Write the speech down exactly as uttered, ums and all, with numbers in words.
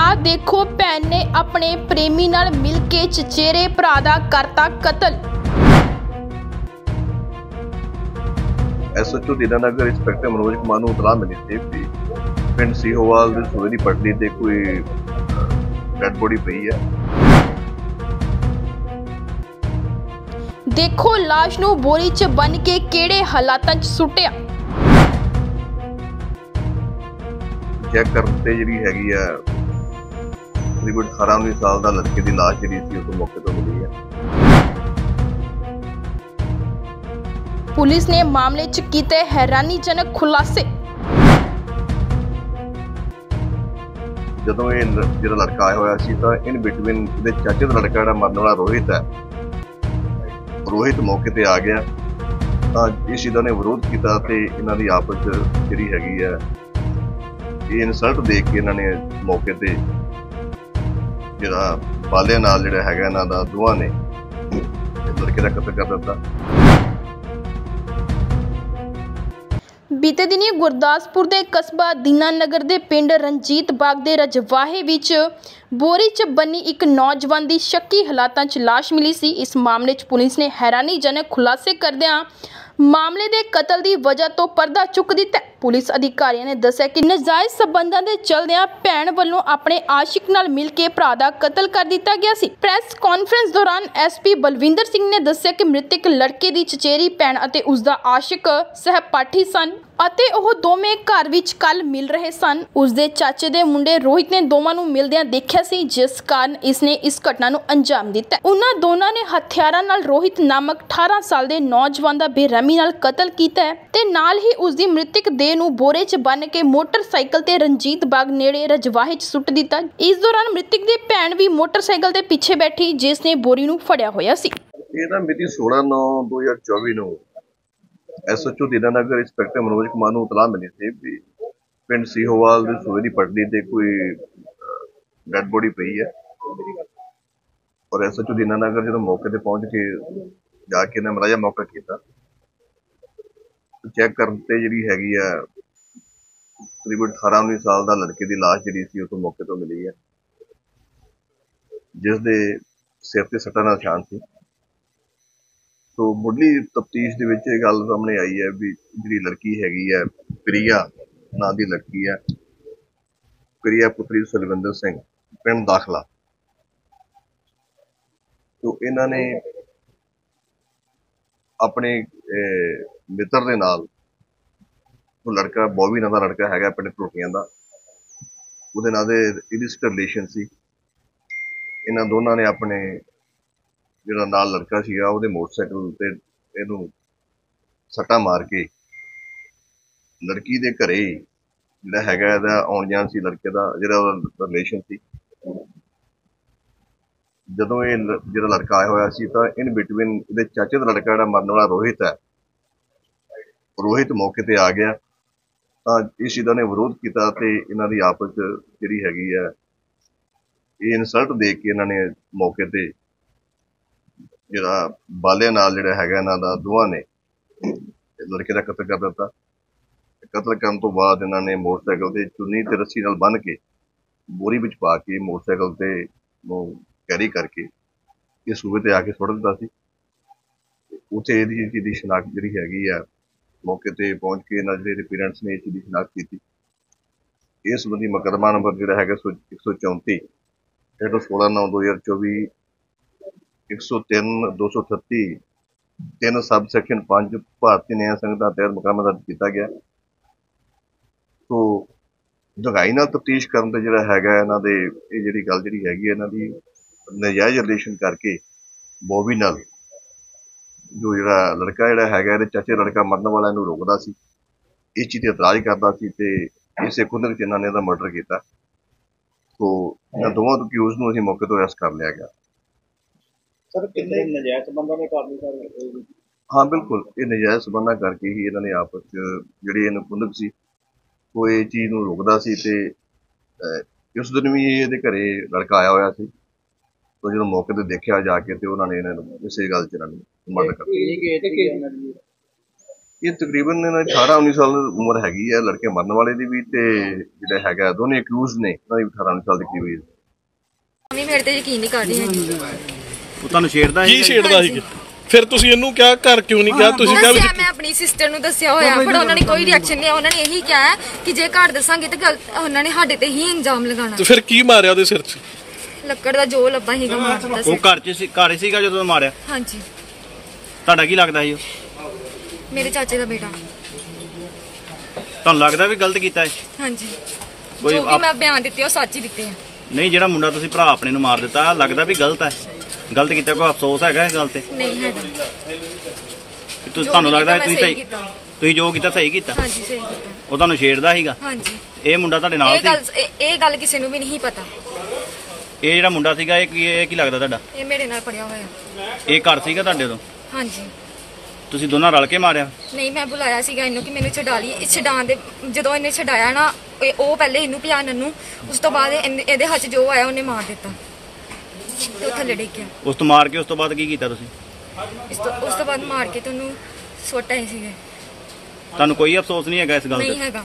ਆ देखो भैन ने अपने प्रेमी नाल मिल के चचेरे भरा दा करता कतल। एसएचओ दीनानगर इंस्पैक्टर मनोज कुमार ਨੂੰ ਇਤਲਾਹ ਮਿਲੀ ਸੀ ਕਿ ਪਿੰਡ ਸੀਹੋਵਾਲ ਦੇ ਸੂਏ ਦੀ ਪਟੜੀ ਤੇ ਕੋਈ ਡੈਡ ਬੋਡੀ ਪਈ ਹੈ। देखो लाश ਨੂੰ बोरी च बन के ਕਿਹੜੇ ਹਾਲਾਤਾਂ ਚ ਸੁੱਟਿਆ। ਚੈੱਕ ਕਰਨ ਤੇ ਜਿਹੜੀ ਹੈਗੀ ਆ ਤਕਰੀਬਨ ਅਠਾਰਾਂ ਉੱਨੀ ਸਾਲ ਦਾ ਲੜਕੇ ਦੀ ਲਾਸ਼ ਜਿਹੜੀ ਸੀ ਉਸ ਮੌਕੇ ਤੋਂ ਮਿਲੀ ਹੈ। पुलिस ने मामले च कीते हैरानीजनक खुलासे। ਜਦੋਂ ਇਹ ਜਿਹੜਾ ਲੜਕਾ ਆਇਆ ਹੋਇਆ ਸੀ ਤਾਂ ਇਨ ਬਿਟਵੀਨ ਇਹਦੇ ਚਾਚੇ ਦਾ ਲੜਕਾ ਜਿਹੜਾ ਮਰਨ ਵਾਲਾ ਰੋਹਿਤ ਹੈ, ਰੋਹਿਤ ਮੌਕੇ ਤੇ ਆ ਗਿਆ ਤਾਂ ਇਸ ਚੀਜ਼ ਦਾ ਨੇ ਵਿਰੋਧ ਕੀਤਾ ਤੇ ਇਹਨਾਂ ਦੀ ਆਪਸ ਜਿਹੜੀ ਹੈਗੀ ਹੈ ਇਹ ਇਨਸਲਟ ਦੇਖ ਕੇ ਇਹਨਾਂ ਨੇ ਮੌਕੇ ਤੇ ਜਿਹੜਾ ਬਾਲੇ ਨਾਲ ਜਿਹੜਾ ਹੈਗਾ ਇਹਨਾਂ ਦਾ ਦੋਵਾਂ ਨੇ ਲੜਕੇ ਦਾ ਕਤਲ ਕਰ ਦਿੱਤਾ। बीते दिनी गुरदासपुर के कस्बा दीनानगर के पिंड रंजीत बाग के रजवाहे विच बोरी च बनी एक नौजवान की शक्की हालातां च लाश मिली सी। इस मामले च पुलिस ने हैरानीजनक खुलासे करदियां मामले के कतल की वजह तो पर्दा चुक दिता। पुलिस अधिकारियों ने दस्सिया कि नजायज संबंधां दे चलदियां भैन वल्लों अपने आशिक नाल मिल के भरा दा कतल कर दिता गया सी। प्रैस कॉन्फ्रेंस दौरान एस पी बलविंदर सिंह ने दस्सिया कि मृतक लड़के की चचेरी भैन अते उसका आशिक सहपाठी सन ਅਤੇ ਉਹ ਦੋਵੇਂ ਘਰ ਵਿੱਚ ਕੱਲ ਮਿਲ ਰਹੇ ਸਨ। ਉਸਦੇ ਚਾਚੇ ਦੇ ਮੁੰਡੇ ਰੋਹਿਤ ਨੇ ਦੋਵਾਂ ਨੂੰ ਮਿਲਦਿਆਂ ਦੇਖਿਆ ਸੀ, ਜਿਸ ਕਾਰਨ ਇਸਨੇ ਇਸ ਘਟਨਾ ਨੂੰ ਅੰਜਾਮ ਦਿੱਤਾ। ਉਹਨਾਂ ਦੋਨਾਂ ਨੇ ਹਥਿਆਰਾਂ ਨਾਲ ਰੋਹਿਤ ਨਾਮਕ ਅਠਾਰਾਂ ਸਾਲ ਦੇ ਨੌਜਵਾਨ ਦਾ ਬੇਰਹਿਮੀ ਨਾਲ ਕਤਲ ਕੀਤਾ ਹੈ ਤੇ ਨਾਲ ਹੀ ਉਸਦੀ ਮ੍ਰਿਤਕ ਦੇਹ ਨੂੰ ਬੋਰੇ 'ਚ ਬੰਨ੍ਹ ਕੇ ਮੋਟਰਸਾਈਕਲ ਤੇ ਰਣਜੀਤ ਬਾਗ ਨੇੜੇ ਰਜਵਾਹੇ 'ਚ ਸੁੱਟ ਦਿੱਤਾ। ਇਸ ਦੌਰਾਨ ਮ੍ਰਿਤਕ ਦੀ ਭੈਣ ਵੀ ਮੋਟਰਸਾਈਕਲ ਦੇ ਪਿੱਛੇ ਬੈਠੀ, ਜਿਸ ਨੇ ਬੋਰੀ ਨੂੰ ਫੜਿਆ ਹੋਇਆ ਸੀ। ਇਹਦਾ ਮਿਤੀ ਸੋਲਾਂ ਨੌਂ ਦੋ ਹਜ਼ਾਰ ਚੌਵੀ ਨੂੰ ਐਸਐਚਓ ਦੀਨਾਨਗਰ ਇੰਸਪੈਕਟਰ ਮਨੋਜ ਕੁਮਾਰ ਨੂੰ ਇਤਲਾਹ ਮਿਲੀ ਸੀ ਕਿ ਪਿੰਡ ਸੀਹੋਵਾਲ ਦੇ ਸੂਏ ਦੀ ਪਟੜੀ ਤੇ ਕੋਈ ਡੈਡ ਬੋਡੀ ਪਈ ਹੈ ਔਰ ਐਸਐਚਓ ਦੀਨਾਨਗਰ ਜਦੋਂ ਮੌਕੇ ਤੇ ਪਹੁੰਚ ਕੇ ਜਾ ਕੇ ਇਹਨਾਂ ਮਲਾਜਾ ਮੌਕਾ ਕੀਤਾ ਚੈੱਕ ਕਰਨ ਤੇ ਜਿਹੜੀ ਹੈਗੀ ਆ ਤਕਰੀਬਨ ਅਠਾਰਾਂ ਉੱਨੀ ਸਾਲ ਦਾ ਲੜਕੇ ਦੀ ਲਾਸ਼ ਜਿਹੜੀ ਸੀ ਉਸ ਮੌਕੇ ਤੋਂ ਮਿਲੀ ਹੈ, ਜਿਸ ਦੇ ਸਿਰ ਤੇ ਸੱਟਾਂ ਦਾ ਨਿਸ਼ਾਨ ਸੀ। तो मुढ़ली तफ्तीश दे विच इह गल सामने आई है भी जिहड़ी लड़की हैगी है प्रिया नां दी लड़की है, प्रिया पुत्री सुलविंदर सिंह पिंड दाखला। तो इन्हां ने अपने मित्र दे नाल वो लड़का बॉबी नां दा लड़का हैगा पिंड टोटियां दा, उहदे नाल दे इलिसिट रिलेशन सी। इन्हां दोनां ने अपने ਜਿਹੜਾ ਨਾਲ ਲੜਕਾ ਸੀਗਾ ਉਹਦੇ ਮੋਟਰਸਾਈਕਲ ਤੇ ਇਹਨੂੰ ਸੱਟਾ ਮਾਰ ਕੇ ਲੜਕੀ ਦੇ ਘਰੇ ਜਿਹੜਾ ਹੈਗਾ ਇਹਦਾ ਆਉਣ ਜਾਣ ਸੀ ਲੜਕੇ ਦਾ ਜਿਹੜਾ ਉਹਦਾ ਰਿਲੇਸ਼ਨ ਸੀ। ਜਦੋਂ ਇਹ ਜਿਹੜਾ ਲੜਕਾ ਆਇਆ ਹੋਇਆ ਸੀ ਤਾਂ ਇਨ ਬਿਟਵੀਨ ਇਹਦੇ ਚਾਚੇ ਦਾ ਲੜਕਾ ਜਿਹੜਾ ਮਰਨ ਵਾਲਾ ਰੋਹਿਤ ਹੈ, ਰੋਹਿਤ ਮੌਕੇ ਤੇ ਆ ਗਿਆ ਤਾਂ ਇਸ ਚੀਜ਼ ਦਾ ਨੇ ਵਿਰੋਧ ਕੀਤਾ ਤੇ ਇਹਨਾਂ ਦੀ ਆਪਸ ਜਿਹੜੀ ਹੈਗੀ ਹੈ ਇਹ ਇਨਸਲਟ ਦੇਖ ਕੇ ਇਹਨਾਂ ਨੇ ਮੌਕੇ ਤੇ ਜਿਹੜਾ ਬਾਲੇ ਨਾਲ ਜਿਹੜਾ ਹੈਗਾ ਇਹਨਾਂ ਦਾ ਦੋਵਾਂ ਨੇ ਲੜਕੇ ਦਾ ਕਤਲ ਕਰ ਦਿੱਤਾ। ਕਤਲ ਕਰਨ ਤੋਂ ਬਾਅਦ ਇਹਨਾਂ ਨੇ ਮੋਟਰਸਾਈਕਲ ਤੇ ਚੁੰਨੀ ਤੇ ਰੱਸੀ ਨਾਲ ਬੰਨ੍ਹ ਕੇ ਬੋਰੀ ਵਿੱਚ ਪਾ ਕੇ ਮੋਟਰਸਾਈਕਲ ਤੇ ਨੂੰ ਕੈਰੀ ਕਰਕੇ ਇਹ ਸੂਬੇ ਤੇ ਆ ਕੇ ਸੁੱਟ ਦਿੱਤਾ ਸੀ। ਉੱਥੇ ਇਹਦੀ ਚੀਜ਼ ਦੀ ਸ਼ਨਾਖਤ ਜਿਹੜੀ ਹੈਗੀ ਆ ਮੌਕੇ ਤੇ ਪਹੁੰਚ ਕੇ ਇਹਨਾਂ ਜਿਹੜੇ ਪੇਰੈਂਟਸ ਨੇ ਇਸ ਚੀਜ਼ ਦੀ ਸ਼ਨਾਖਤ ਕੀਤੀ। ਇਸ ਸੰਬੰਧੀ ਮੁਕੱਦਮਾ ਨੰਬਰ ਜਿਹੜਾ ਹੈਗਾ ਇੱਕ ਸੌ ਚੌਂਤੀ ਹੇਠੋਂ ਸੋਲਾਂ ਨੌਂ ਦੋ ਹਜ਼ਾਰ ਚੌਵੀ ਇੱਕ ਸੌ ਤਿੰਨ ਦੋ ਸੌ ਅਠੱਤੀ ਤਿੰਨ ਸਬ ਸੈਕਸ਼ਨ ਪੰਜ ਭਾਰਤੀ ਨਿਆਂ ਸੰਹਿਤਾ ਤਹਿਤ ਮੁਕੱਦਮਾ ਦਰਜ ਕੀਤਾ ਗਿਆ। ਸੋ ਡੂੰਘਾਈ ਨਾਲ ਤਫਤੀਸ਼ ਕਰਨ ਤੇ ਜਿਹੜਾ ਹੈਗਾ ਇਹਨਾਂ ਦੇ ਇਹ ਜਿਹੜੀ ਗੱਲ ਜਿਹੜੀ ਹੈਗੀ ਇਹਨਾਂ ਦੀ ਨਜਾਇਜ਼ ਰਿਲੇਸ਼ਨ ਕਰਕੇ ਬੋਬੀ ਨਾਲ ਜੋ ਜਿਹੜਾ ਲੜਕਾ ਜਿਹੜਾ ਹੈਗਾ ਇਹਦੇ ਚਾਚੇ ਲੜਕਾ ਮਰਨ ਵਾਲਾ ਇਹਨੂੰ ਰੋਕਦਾ ਸੀ, ਇਸ ਚੀਜ਼ ਤੇ ਇਤਰਾਜ਼ ਕਰਦਾ ਸੀ ਤੇ ਇਸੇ ਕੁੰਦਕ ਚ ਇਹਨਾਂ ਨੇ ਇਹਦਾ ਮਰਡਰ ਕੀਤਾ। ਸੋ ਇਹਨਾਂ ਦੋਵਾਂ ਅਕਿਊਜ਼ ਨੂੰ ਅਸੀਂ ਮੌਕੇ ਤੋਂ ਅਰੈਸਟ ਕਰ ਲਿਆ ਗਿਆ। ਸਰ ਕਿੰਨੇ ਨਜਾਇਜ਼ ਸੰਬੰਧਾਂ ਦੇ ਕਾਰਨ ਸਰ? ਹਾਂ ਬਿਲਕੁਲ, ਇਹ ਨਜਾਇਜ਼ ਸੰਬੰਧਾਂ ਕਰਕੇ ਹੀ ਇਹਨਾਂ ਨੇ ਆਪਸ 'ਚ ਜਿਹੜੀ ਇਹਨੂੰ ਕੁੰਦਕ ਸੀ ਉਹ ਇਹ ਚੀਜ਼ ਨੂੰ ਰੋਕਦਾ ਸੀ ਤੇ ਉਸ ਦਿਨ ਵੀ ਇਹਦੇ ਘਰੇ ਲੜਕਾ ਆਇਆ ਹੋਇਆ ਸੀ। तो जो मौके पर देखा जाके तो उन्होंने इसे गल च मर्डर कर ਇਹ ਤਕਰੀਬਨ ਇਹਨਾਂ ਦੀ ਅਠਾਰਾਂ ਉੱਨੀ ਸਾਲ ਉਮਰ ਹੈਗੀ ਹੈ, ਲੜਕੇ ਮਰਨ ਵਾਲੇ ਦੀ ਵੀ ਤੇ ਜਿਹੜਾ ਹੈਗਾ ਦੋਨੇ ਅਕਿਊਜ਼ ਨੇ ਉਹਨਾਂ ਦੀ ਅਠਾਰਾਂ ਉੱਨੀ ਸਾਲ ਦੀ ਕਰੀਬ ਏਜ। ਮੰਮੀ ਮੇਰੇ ਤੇ ਯਕੀਨ ਨਹੀਂ ਕਰਦੀ ਹੈਗੀ। ਉਹ ਤੁਹਾਨੂੰ ਛੇੜਦਾ ਕੀ ਛੇੜਦਾ ਸੀ? ਫਿਰ ਤੁਸੀਂ ਇਹਨੂੰ ਕਿਹਾ ਘਰ ਕਿਉਂ ਨਹੀਂ ਕਿਹਾ? ਤੁਸੀਂ ਕਿਹਾ ਵੀ ਦੱਸਿਆ, ਮੈਂ ਆਪਣੀ ਸਿਸਟਰ ਨੂੰ ਦੱਸਿਆ ਹੋਇਆ, ਪਰ ਉਹਨਾਂ ਨੇ ਕੋਈ ਰਿਐਕਸ਼ਨ ਨਹੀਂ। ਉਹਨਾਂ ਨੇ ਇਹੀ ਕਿਹਾ ਕਿ ਜੇ ਘਰ ਦੱਸਾਂਗੇ ਤਾਂ ਗੱਲ ਉਹਨਾਂ ਨੇ ਸਾਡੇ ਤੇ ਹੀ ਇਲਜ਼ਾਮ ਲਗਾਉਣਾ। ਤੇ ਫਿਰ ਕੀ ਮਾਰਿਆ ਉਹਦੇ ਸਿਰ 'ਚ? ਲੱਕੜ ਦਾ ਜੋ ਲੱਭਾ ਸੀਗਾ ਮਾਰ ਦਿੱਤਾ ਸੀ। ਉਹ ਘਰ 'ਚ ਸੀ, ਘਰ ਹੀ ਸੀਗਾ ਜਦੋਂ ਮਾਰਿਆ? ਹਾਂਜੀ, ਤੁਹਾਡਾ ਕੀ ਲੱਗਦਾ ਸੀ ਉਹ? ਮੇਰੇ ਚਾਚੇ ਦਾ ਬੇਟਾ। ਤੁਹਾਨੂੰ ਲੱਗਦਾ ਵੀ ਗਲਤ ਕੀਤਾ ਹੈ? ਹਾਂਜੀ, ਕੋਈ ਜੋ ਵੀ ਆਪ- ਮੈਂ ਬਿਆਨ ਦਿੱਤੇ ਉਹ ਸੱਚ ਹੀ ਦਿੱਤੇ ਆ। ਨਹੀਂ, ਜਿਹੜਾ ਮੁੰਡਾ ਤੁਸੀਂ ਭਰਾ ਆਪਣੇ ਨੂੰ ਮਾਰ ਦਿੱਤਾ, ਲੱਗਦਾ ਵੀ ਗਲਤ ਹੈ? ਗਲਤ ਕੀਤਾ, ਕੋਈ ਅਫਸੋਸ ਹੈਗਾ ਇਸ ਗੱਲ ਤੇ? ਨਹੀਂ ਹੈਗਾ। ਕਿ ਤੁਸੀਂ ਜੋ ਤੁਹਾਨੂੰ ਵੀ ਲੱਗਦਾ ਕੀਤਾ ਤੁਸੀਂ ਮੈਂ ਸਹੀ ਸਹੀ ਕੀਤਾ। ਤੁਸੀਂ ਜੋ ਕੀਤਾ ਸਹੀ ਕੀਤਾ? ਹਾਂਜੀ, ਸਹੀ ਕੀਤਾ। ਉਹ ਤੁਹਾਨੂੰ ਛੇੜਦਾ ਸੀਗਾ? ਹਾਂਜੀ, ਇਹ ਮੁੰਡਾ ਤੁਹਾਡੇ ਨਾਲ ਇਹ ਸੀ? ਗੱਲ ਇਹ- ਇਹ ਗੱਲ ਕਿਸੇ ਨੂੰ ਵੀ ਨਹੀਂ ਪਤਾ। ਇਹ ਜਿਹੜਾ ਮੁੰਡਾ ਸੀਗਾ ਇਹ ਕੀ ਇਹ ਕੀ ਲੱਗਦਾ ਤੁਹਾਡਾ? ਇਹ ਮੇਰੇ ਨਾਲ ਪੜਿਆ ਹੋਇਆ। ਇਹ ਘਰ ਸੀਗਾ ਤੁਹਾਡੇ ਤੋਂ? ਹਾਂਜੀ, ਤੁਸੀਂ ਦੋਨਾਂ ਰਲ ਕੇ ਮਾਰਿਆ? ਨਹੀਂ ਮੈਂ ਬੁਲਾਇਆ ਸੀਗਾ ਇਹਨੂੰ ਕਿ ਮੈਨੂੰ ਛਡਾ ਲਈ। ਇਹ ਛਡਾਉਣ ਦੇ ਜਦੋਂ ਇਹਨੇ ਛਡਾਇਆ ਨਾ, ਇਹ- ਉਹ ਪਹਿਲੇ ਇਹਨੂੰ ਪਿਆ ਨੰਨੂ, ਉਸ ਤੋਂ ਬਾਅਦ ਇਹਨੇ- ਇਹਦੇ ਹੱਥ 'ਚ ਜੋ ਆਇਆ ਉਹਨੇ ਮਾਰ ਦਿੱਤਾ ਤੇ ਉਹ ਥੱਲੇ ਡਿੱਗ ਗਿਆ। ਉਸ ਤੋਂ ਮਾਰ ਕੇ ਉਸ ਤੋਂ ਬਾਅਦ ਕੀ ਕੀਤਾ ਤੁਸੀਂ? ਇਸ ਤੋਂ ਉਸ ਤੋਂ ਬਾਅਦ ਮਾਰ ਕੇ ਤੁਹਾਨੂੰ ਸੁੱਟ ਆਏ ਸੀਗੇ। ਤੁਹਾਨੂੰ ਕੋਈ ਅਫਸੋਸ ਨਹੀਂ ਹੈਗਾ ਇਸ ਗੱਲ ਨਹੀਂ ਤੇ? ਹੈਗਾ।